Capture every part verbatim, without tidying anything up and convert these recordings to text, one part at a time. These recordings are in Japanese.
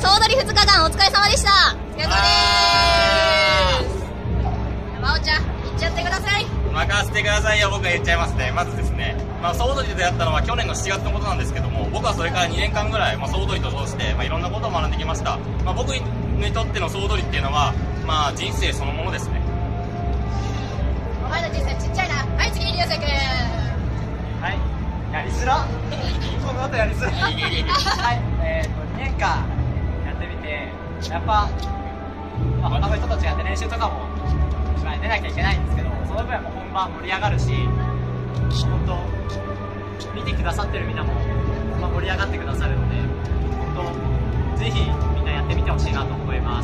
総踊りふつかかんお疲れ様でした。お疲れ様でーす。まおちゃん、言っちゃってください。 任せてくださいよ。僕が言っちゃいますね。まずですね、まあ、総踊りで出会ったのは去年のしちがつのことなんですけども、僕はそれからにねんかんぐらい、まあ、総踊りと通して、まあ、いろんなことを学んできました。まあ、僕にとっての総踊りっていうのは、まあ、人生そのものですね。 お前の人生ちっちゃいな。はい、次、流星くん。 はい、やりづらこの後やりづらはい、えーと、にねんかんやってみて、やっぱ、まあ、他の人と違って練習とかも、まあ、出なきゃいけないんですけど、その分はもう本番盛り上がるし、本当、見てくださってるみんなも、まあ、盛り上がってくださるので、本当、ぜひみんなやってみてほしいなと思います。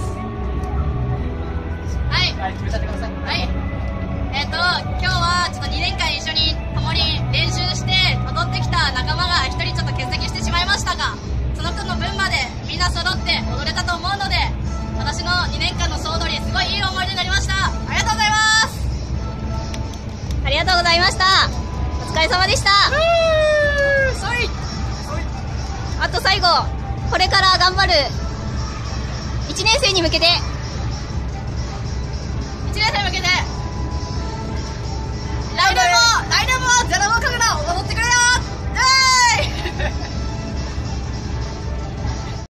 はい。 はい、決めちゃってください。 はい。えっと、今日はちょっとにねんかん一緒に共に練習して踊ってきた仲間が一人ちょっと欠席してしまいましたが、その分の分までみんな揃って踊れたと思うので、私のにねんかんの総踊りすごいいい思い出になりました。ありがとうございます。ありがとうございました。お疲れ様でした。あと最後、これから頑張るいちねん生に向けていちねん生に向けて